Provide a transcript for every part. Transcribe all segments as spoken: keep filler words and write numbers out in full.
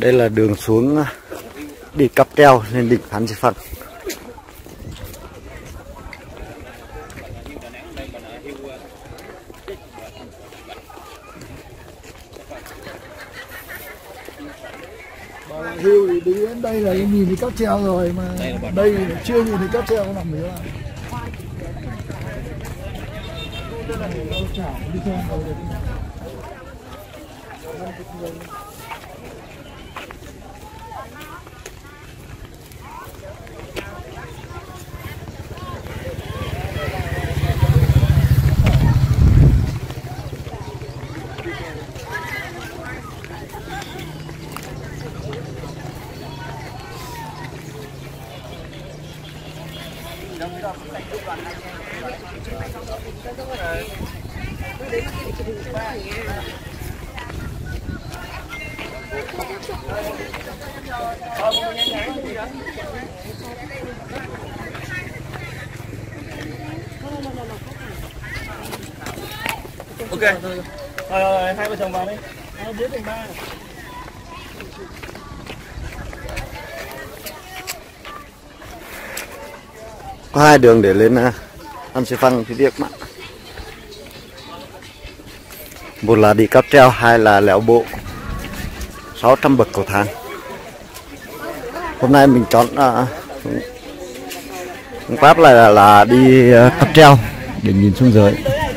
Đây là đường xuống đi cáp treo lên đỉnh Phan Xi Phăng. Hiêu thì đi đến đây là nhìn thấy cáp treo rồi, mà đây là chưa nhìn thấy cáp treo nằm đấy là. Ok. Rồi rồi, hai vợ chồng vào đi. Hai đứa thành ba. Có hai đường để lên Phan Xi Phăng phía Việt Bắc. Một là đi cáp treo, hai là leo bộ sáu trăm bậc cầu thang. Hôm nay mình chọn uh, phương pháp là là đi uh, cáp treo để nhìn xuống dưới.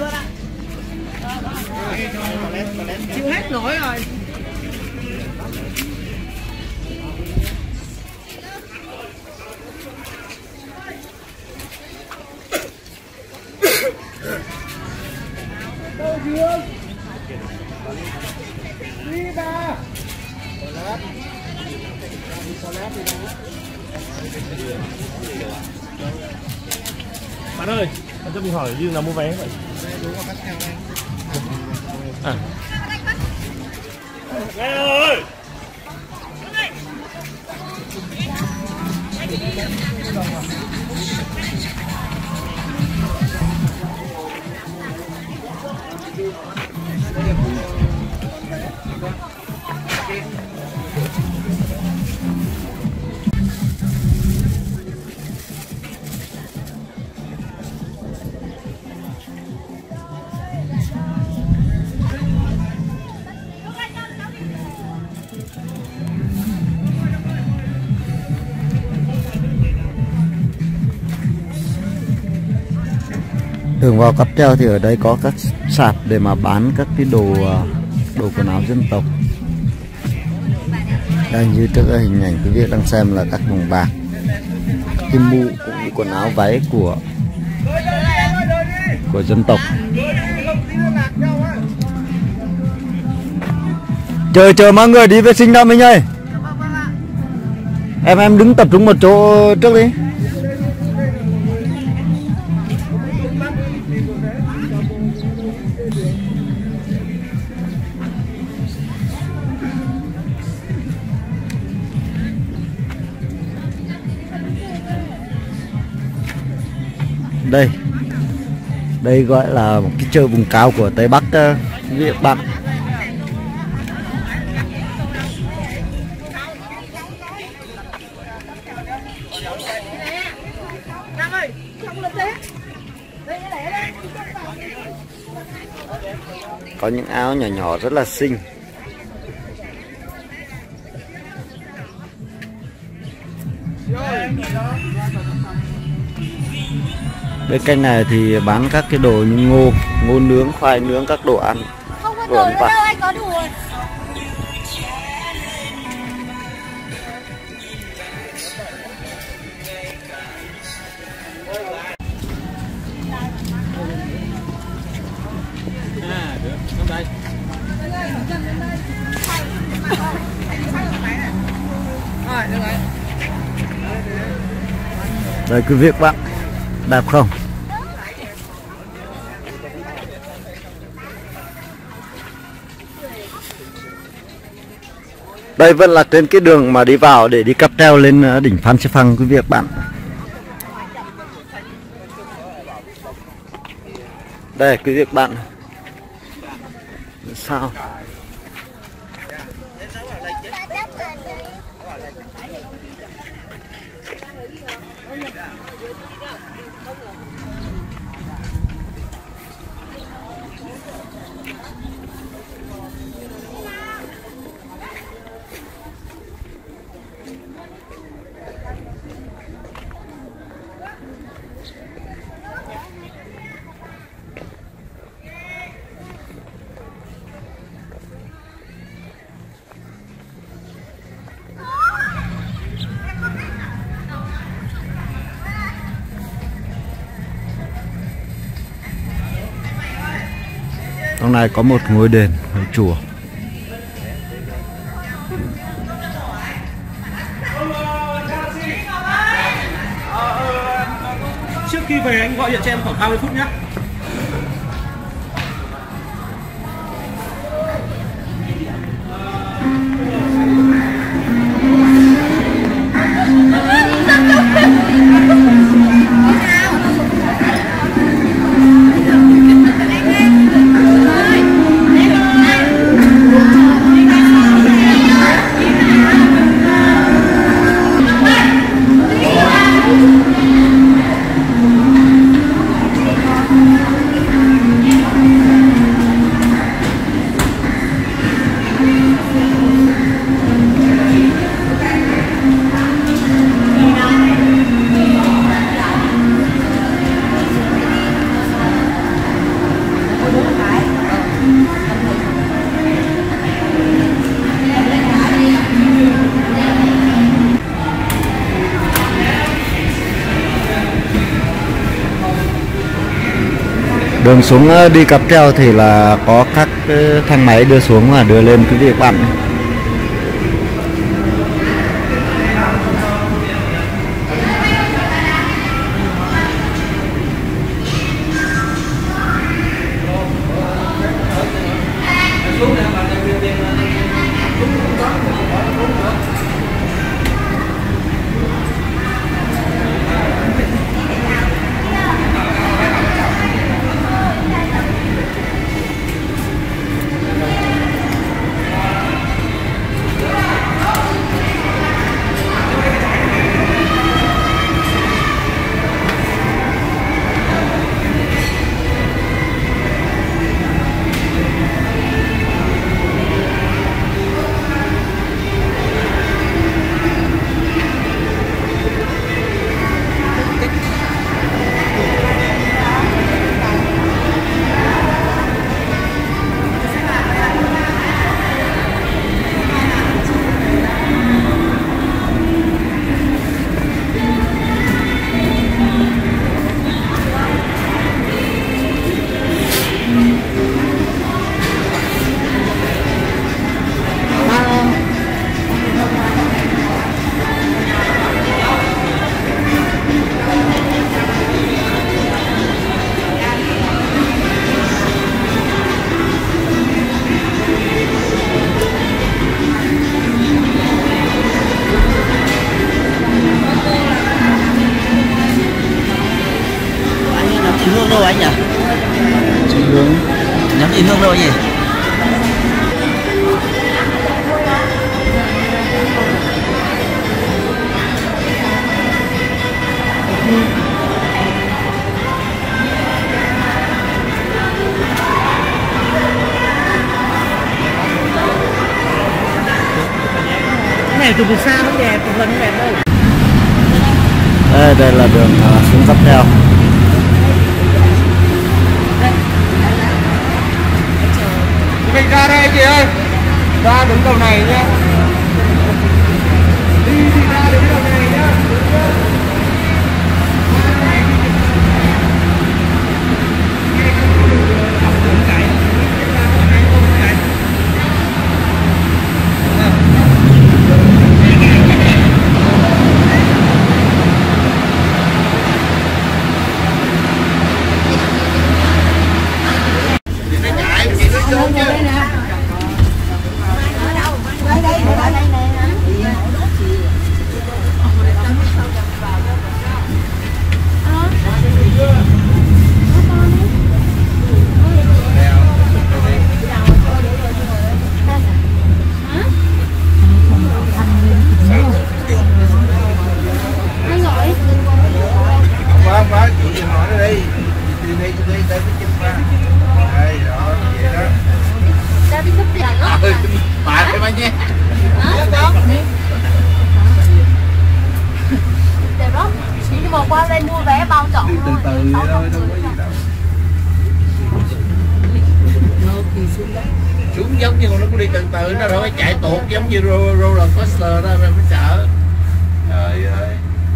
Chịu hết nổi rồi. Bạn ơi, bạn cho mình hỏi riêng là mua vé vậy? À. Nghe ơi! Đường vào cáp treo thì ở đây có các sạp để mà bán các cái đồ đồ quần áo dân tộc. Đây, như trước cái hình ảnh quý vị đang xem là các vòng bạc, cái mũ cũng như quần áo váy của của dân tộc. Chờ chờ mọi người đi vệ sinh đã mình ơi. Em em đứng tập trung một chỗ trước đi. Đây, đây gọi là một cái chợ vùng cao của Tây Bắc Việt Bắc. Có những áo nhỏ nhỏ rất là xinh. Bên cạnh này thì bán các cái đồ như ngô, ngô nướng, khoai nướng, các đồ ăn. Không có đồ đâu, anh có đủ rồi. À, được, trong đây. Rồi, được rồi. Đây quý vị các bạn, đẹp không? Đây vẫn là trên cái đường mà đi vào để đi cáp treo lên đỉnh Phan Xi Phăng quý vị các bạn. Đây quý vị các bạn. Sao? Trong này có một ngôi đền, ngôi chùa. Trước khi về anh gọi điện cho em khoảng ba mươi phút nhé. Đường xuống đi cáp treo thì là có các thang máy đưa xuống và đưa lên quý vị các bạn. In hương đâu anh nhỉ? Chị Hương Nhắm in hương đâu nhỉ? Cái này từ từ xa nó đẹp, từ gần nó đẹp đâu. đây, đây là đường uh, xuống cáp treo. Mình ra đây chị ơi, ra đứng đầu này nhá. Đi thì ra đứng đầu này nhá. Đây đây. qua nha. Đẹp lắm. Nhưng mà qua đây mua vé bao trọn Từ từ thôi, đâu có gì đâu. Xuống giống như nó cũng đi từ từ, nó đâu có chạy tuột giống như roller coaster đó, rồi mới sợ. Trời ơi.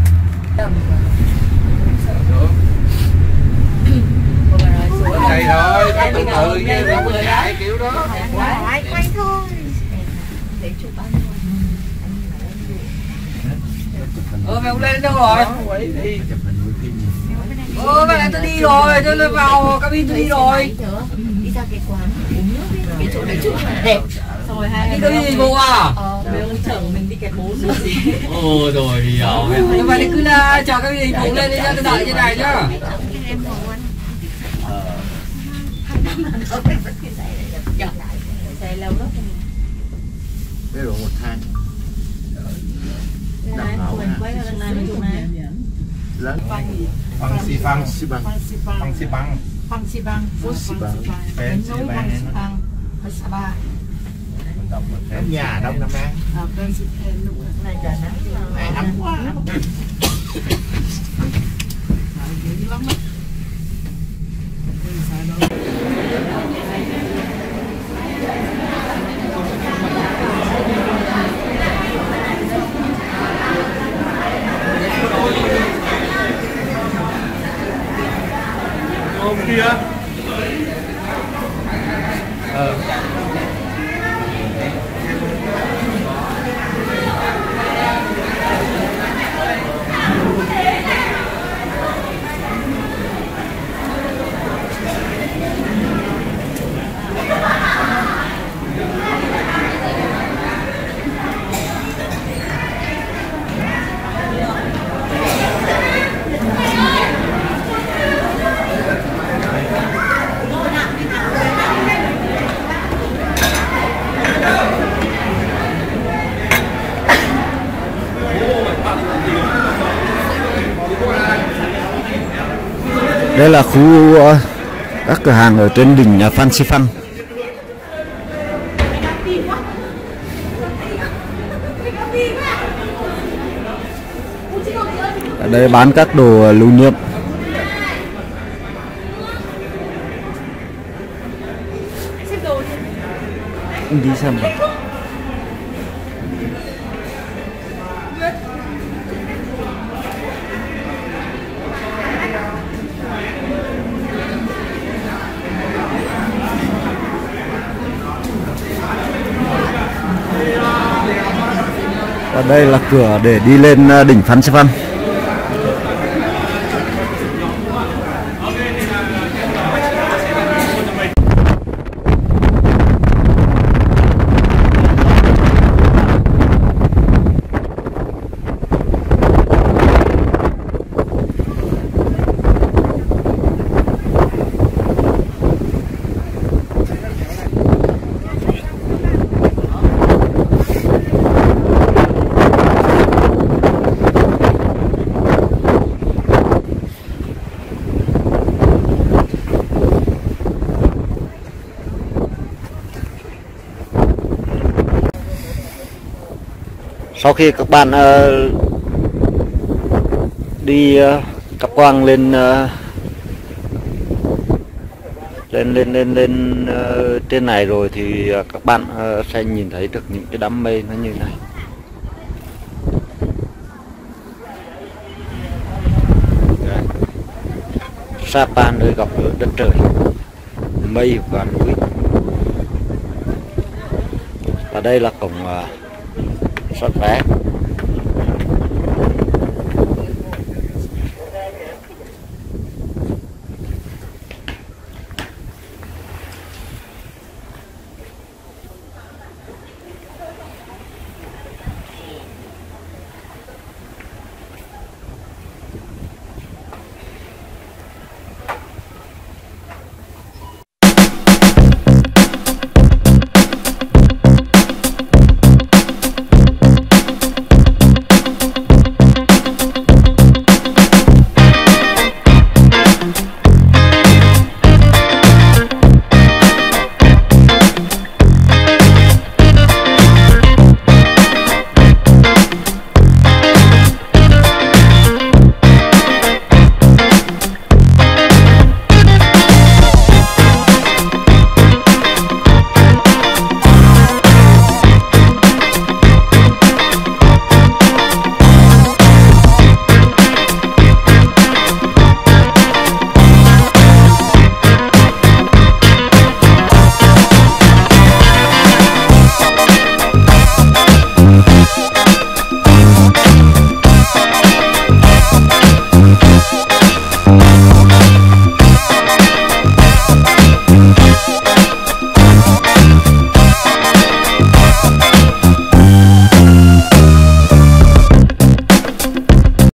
Bên đây thôi, chạy từ từ chứ đâu có chạy kiểu đó. quay quay thôi. Để chụp bao nhiêu. Ờ mày không lên đâu rồi? Quay đi. Ờ mày lại tôi đi rồi, tôi vào cabin tôi đi rồi. Đi ra cái quán uống nước ấy, cái chỗ đấy chụp đẹp. Rồi hai Đi tôi đi bộ à? Ờ, mình chở mình đi cái bốn nữa gì. Ôi rồi đi rồi. Nhưng mà thì cứ là chờ cabin thì bộ lên đi nhá, tôi đợi trên này nhá. Em ngồi xe lâu lắm. Cái độ một thang. Mình quay ra lần này mình chụp này. Lớn. Phăng xi phăng xi băng. Phăng xi băng. Phăng xi băng. Phăng xi băng. Phăng xi băng. Phăng xi băng. Phăng xi băng. Đến nhà đông Nam An. Ờ, bên xi này trời nắng. Này ấm quá. Hôm kia. Ờ. Đây là khu uh, các cửa hàng ở trên đỉnh uh, Phan Xi Phan. Ở đây bán các đồ uh, lưu niệm. Đi xem nào. Và đây là cửa để đi lên đỉnh Phan Xi Phan. Sau khi các bạn uh, đi uh, cáp quang lên uh, lên lên lên lên uh, trên này rồi thì uh, các bạn uh, sẽ nhìn thấy được những cái đám mây nó như này. Sapa, nơi gặp gỡ đất trời, mây và núi. Và đây là cổng uh, xuất vé.